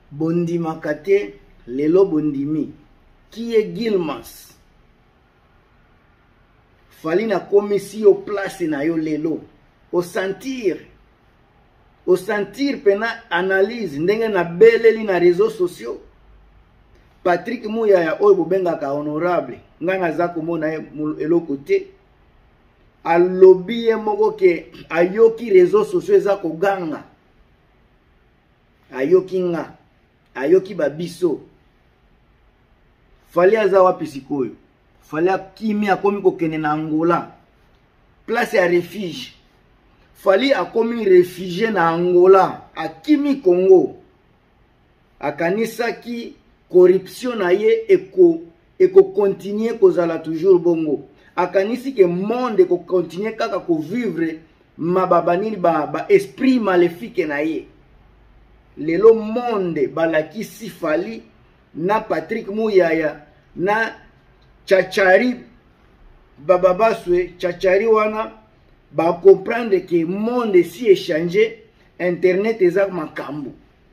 bondima kate lelo bondimi qui est Gilmas fali na komisi au place na yo lelo au sentir pena analyse ndenge na beleli na réseaux sociaux. Patrick Muyaya oyo bobengaka honorable nga naza komona eloko te alobi ye moko ke ayoki réseaux sociaux eza koganga ayoki nga ayoki babiso fali aza wapi sikoyo fali akimi akomi kokende na Angola place ya refuge fali akomi réfugié na Angola akimi Congo akanisaki corruption na ye eko continuer kozala toujours bongo akanisi ke monde eko continuer kaka ko vivre mababanini ba esprit maléfique na ye lelo monde balakisi fali na Patrick Muyaya na Chachari bababaswe Chachari wana ba comprendre que monde si échangé internet eza makambo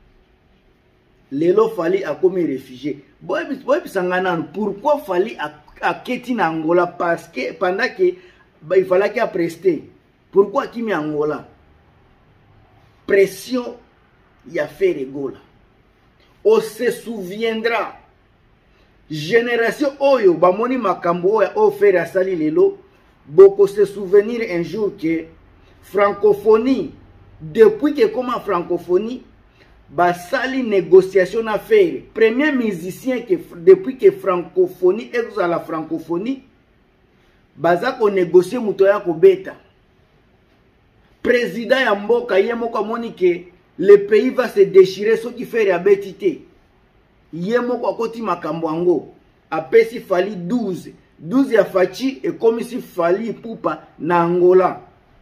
lelo fali akomi réfugié boy bisangana pourquoi fali aketi na Angola parce que pendant que il fallait qu'il a presté pourquoi kimi Angola pression ya faire gola on se souviendra génération oyo bamoni makambo oyo o faire asali lelo beaucoup se souvenir un jour que francophonie depuis que comment francophonie basali négociation na faire premier musicien que depuis que francophonie est à la francophonie baza ko négocier muto ya ko beta président ya mboka ye moko amoni que le pays va se déchirer ce qui fait ya betité ye moko akoti makambo ango apesi fali 12 ya fachi et comme si fali pupa na Angola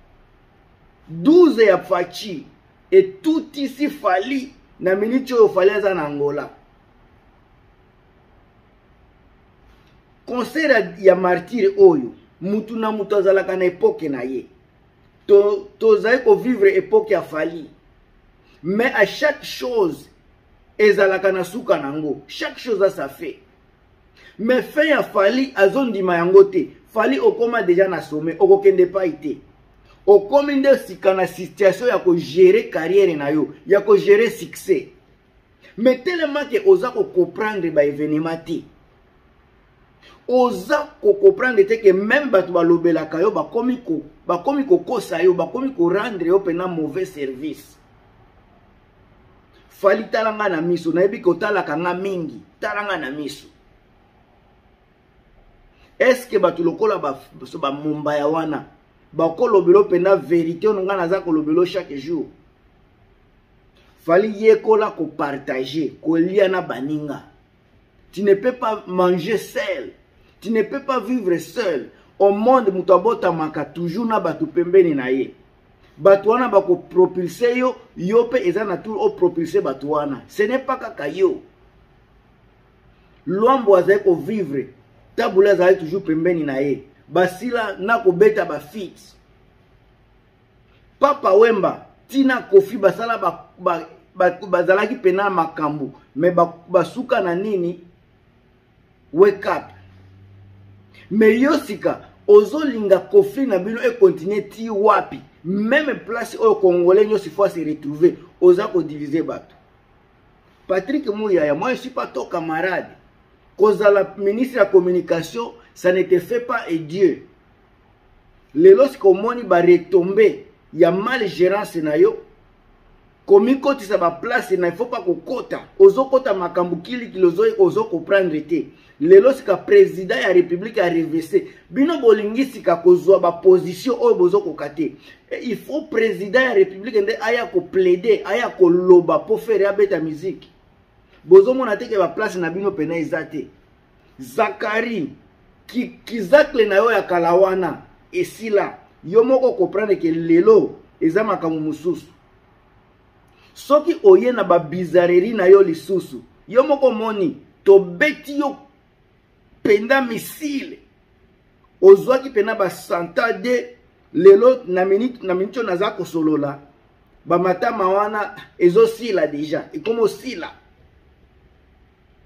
12 ya fachi et tout ici fali na minute oyo fali aza na Angola concert ya martyr oyo mutu na mutu azalaka na époque na ye tozali ko vivre époque ya fali mais à chaque chose ezalaka na suka nango chaque chose a sa fait mais fin ya fali azondima yango te fali okoma déjà na sommet okokende pa ite okomi nde sika na situation ya ko gérer carrière na yo ya ko gérer succès mais tellement que oza ko comprendre ba événement te oza ko comprendre te que même batu balobelaka yo bakomi ko kosa yo bakomi ko rendre yo pena mauvais service fali talanga na miso na yebi ko talaka nga mingi talanga na miso est-ce que batu lokola ba mumba ya wana bakolobelo pena vérité ononga naza kolobelo chaque jour fali yekola ko partager ko lia na baninga tu ne peux pas manger seul tu ne peux pas vivre seul au monde mutabota maka toujours na batu pembeni na ye batu wana bako propulser yo yo pe eza na tout o propulser batu wana ce n'est pas kaka yo lombo azai ko vivre tabula azai toujours pembeni na ye basila na ko beta ba fit Papa Wemba tina kofi basala bazalaki pena makambu me basuka na nini wake up me yosika ozolinga kofi na bino e continuer ti wapi même place au Congolais nyo fois se retrouver oza ko diviser bato Patrick Muyaya moi je suis pas ton camarade cause la ministre de la communication ça ne te fait pas et Dieu le lorsqu'on moni ba retomber ya mal gérance na yo komi koti sa ba place na il faut pas kokota ozo kota makambu kili kilozo ozo comprendre te le lorsque président ya république a reversé bino bolingisi ka kozwa ba position oyo bozo kokate il faut président ya république nde aya ko plaider aya ko loba pour faire abeta musique bozo mona te ke ba place na bino pena ezate Zakari kizakle na yo ya kalawana esila yo moko comprendre que lelo eza makambo mususu soki oye na ba bizarrerie na yo lisusu yo moko moni to beti yo penda missile ozwaki pena ba santade lelo na minute naza ko solola ba matama wana ezo sila déjà et comme sila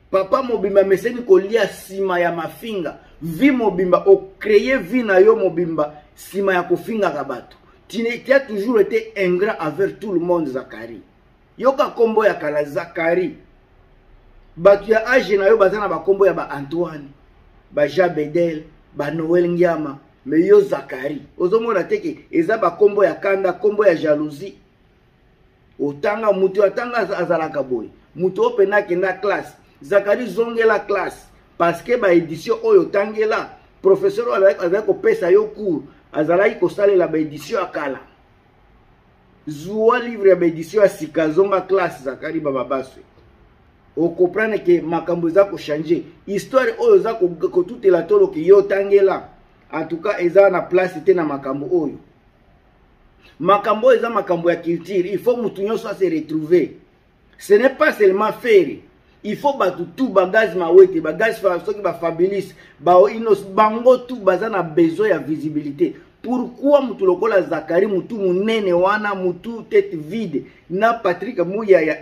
papa mobimba meseni kolia sima ya mafinga vi mobimba o créer vi na yo mobimba sima ya kofinga ka bato. Tu as toujours été ingrat envers tout le monde Zakari. Yoka kombo ya kala Zakari. Batu ya age na yo bazana ba kombo ya ba Antoine, ba Jean Bedel, ba Noël Ngiama, mais yo Zakari. Ozomona teke eza ba kombo ya kanda, kombo ya jalousie. Otanga mutu atanga azalaka boy. Mutu opena kenda classe. Zakari zongela classe parce que ba édition oyo tangela professeur avec ko pesa yo cours azalaki ko salela ba édition akala. Zuwa livre ya ba édition ya sikazonga classe Zakari baba baswe. O comprendre que makambo za ko changer. Histoire oyo za ko tutela tolo ki yo tangela. En tout cas eza na place te na makambo oyo. Makambo eza makambo ya culture, il faut mutu nyonso se retrouver. Ce n'est pas seulement faire. Il faut batu tout bagage mawete, bagage soki ba fabilis, ba inos bango tout bazana besoin ya visibilité. Pourquoi mutu lokola Zakari mutu munene wana mutu tête vide na Patrick Mouya ya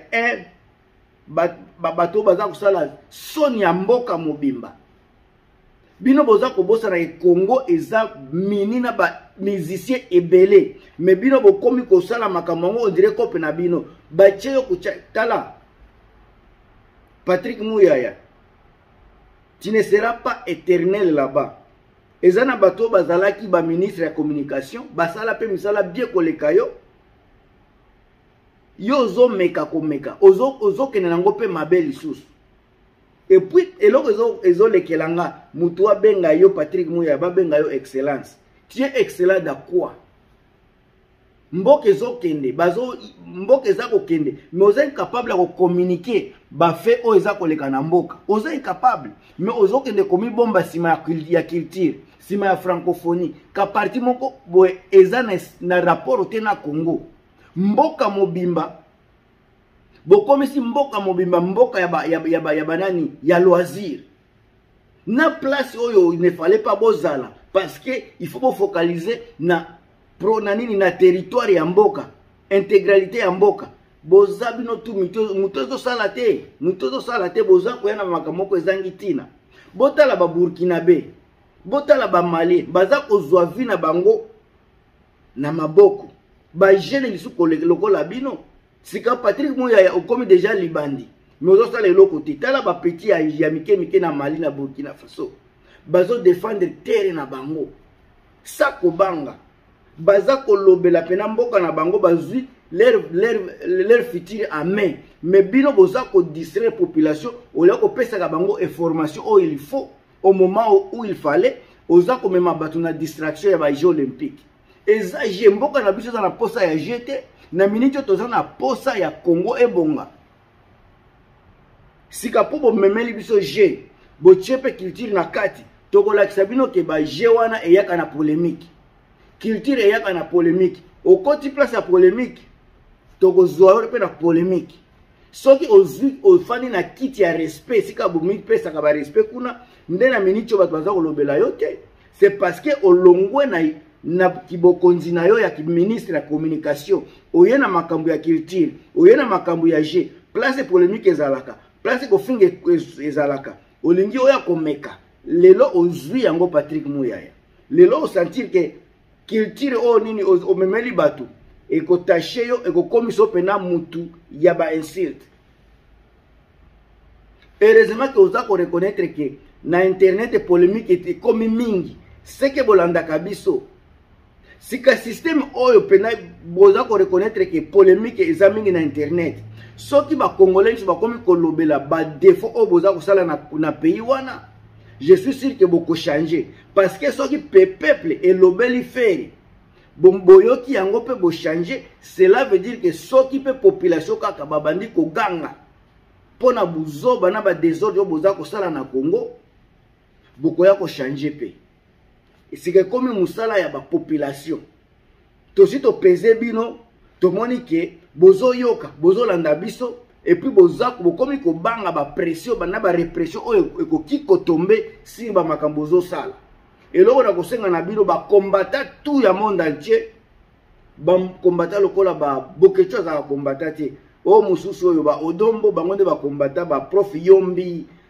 bato baza kusala soni ya mboka mobimba. Bino boza kobosa na Congo eza minina ba musicien ebele, mais bino bokomi kosala makambo on dirait kope na bino bacheyo tala Patrick Mouyaya, tu ne seras pas éternel là-bas. Ezana bato bazalaki ba ministre ya communication, basala pe misala bien koleka yo. Yo ozo meka komeka, ozo kenenango pe mabeli lisusu. Et puis eloko ezo lekelanga, mutu benga yo Patrick Mouyaya ba benga yo excellence. Tu es excellent dans quoi? Mboke ezo kende, mboke eza ko kende, mais oza incapable de communiquer ba fait o eza koleka na mboka. Oza incapable, mais ozo kende komi bomba sima ya culture, sima ya francophonie, ka parti moko boy eza na rapport te na Congo. Mboka mobimba bokomi si mboka mobimba mboka ya banani ya loisir. Na place oyo il ne fallait pas bozala parce que il faut focaliser na pro nanini na territoire ya mboka, intégralité ya mboka. Boza bino tu mutozo salate boza koyana makamoko ezangi tina. Botala ba Burkinabe, botala ba Mali, baza kozwa vi na bango na maboko. Ba jeune lisuko lokola bino. Sika Patrick Mouyaya okomi déjà libandi. Mais ozo sala eloko te. Tala ba petit ya mike na Mali na Burkina Faso. Bazo défendre terre na bango. Sako banga. Baza kolobela pena mboka na bango bazui leur futur en main. Mais bino boza ko distraire population au lieu ko pesa ka bango information où il faut au moment où il fallait oza ko mema batu na distraction ya ba Jeux olympiques. Eza mboka na biso na posa ya jeté na minute toza na posa ya Congo ebonga. Sika po bo memeli biso je bo chepe culture na kati tokola kisabino ke ba je wana eyaka na polémique. Culture eyaka na polémique. Au côté place ya polémique toko zoa pe na polémique. Soki ozwi ofani na kiti ya respect sika bo mi pesa ka ba respect kuna ndena minute bato baza kolobela yo te. C'est parce que olongwe na kibokonzi na yo ya ministre ya communication oye na makambo ya culture oye na makambo ya je place polémique ezalaka place ko finge ezalaka olingi oya komeka lelo ozwi yango Patrick Mouyaya lelo o sentir que culture o nini o memeli batu e ko taché yo e ko komiso pena mutu ya ba insulte. Heureusement que oza ko reconnaître que na internet polémique était comme mingi c'est que bolanda kabiso. Si le système oyo pena boza ko reconnaître que polémique eza mingi na internet. Soki ba congolais ba komi kolobela ba défaut o boza ko sala na pays wana. Je suis sûr que boko changer parce que soki peuple elobeli faire bomboyo ki yango pe bo changer, cela veut dire que soki pe population kaka babandi ko ganga pona buzoba na ba désordre boza ko sala na Congo boko ya ko changer pe. C'est que comme musala ya ba population tosi to pese bino to moni ke bozo yoka bozo landa biso et puis boza ko komi ko banga ba pression bana ba répression oyo ko kiko tomber si ba makambo zo sala et loko na ko senga na bino ba combattre tout ya monde entier ba combattre lokola ba bokecho za combattre te o mususu oyo ba odombo bango nde ba combattre ba prof yombi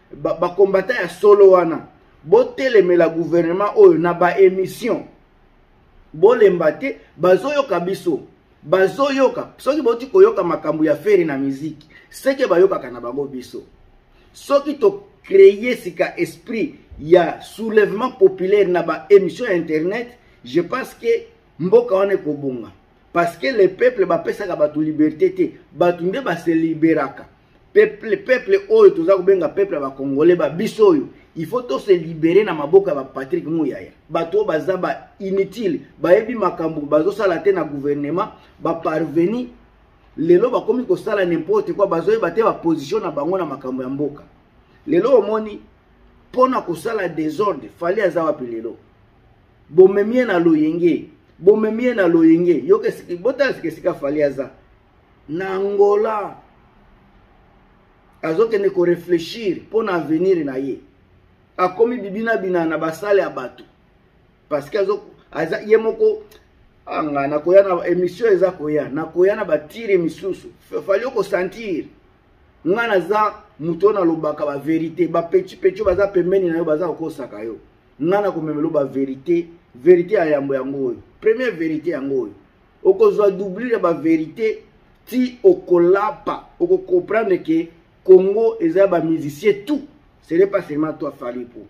ba combattant ya solo wana botelemela gouvernement oyo na ba émission bolemba te bazoyoka biso bazoyoka soki boti koyoka makambo ya feri na musique seke bayokaka na bango biso soki to créer sika esprit ya soulèvement populaire na ba émission internet je pense que mboka wana kobonga parce que le peuple bapesaka bato liberté te bato nde base liberaka peuple oyo toza kobenga peuple ba congolais ba biso oyo il faut to se libérer na maboka ba Patrick Muyaya bato baza ba inutile bayebi makambo bazosala te na gouvernement ba parvenu lelo bakomi kosala n'importe quoi bazoyeba te ba position na bango na makambo ya mboka lelo omoni pona kosala désordre fali aza wapi lelo bomemie na loyenge yoke botala sika fali aza na Angola azokende ko réfléchir pona avenir na ye akomi bibina bina na basale ya bato parce que aza yemoko anga na koya na émission eza koya na koya na batire misusu fali ko sentir ngana za muto na lobaka ba vérité ba petit baza pembeni na yo baza kokosaka yo ngana komemelo ba vérité ya yambo yango oyo première vérité yango oyo okozwa doubler ba vérité ti okolapa oko comprendre que Congo eza ba musicien tout ce n'est pas seulement toi Fally Ipupa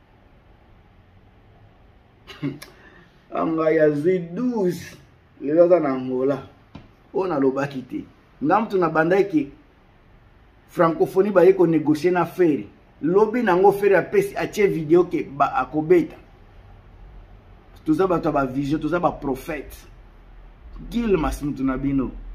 anga ya Z12 lelo za na Angola ona lobaki te ngamtu na bandaki francophonie ba yeko négocier na feri lobi nango feri a pesi atie vidéo ke ba akobeta tuza bato ba vision tuza ba prophète Gilmas mutu na bino